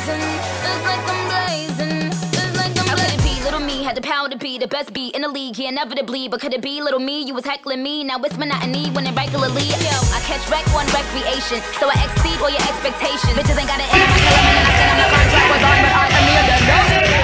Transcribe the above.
How could it be? Little me had the power to be the best beat in the league, yeah, inevitably. But could it be little me? You was heckling me. Now it's monotony when it regularly. Yo, I catch wreck on recreation, so I exceed all your expectations. Bitches ain't got it in my element, and I stand on my contract was on, but I'm near the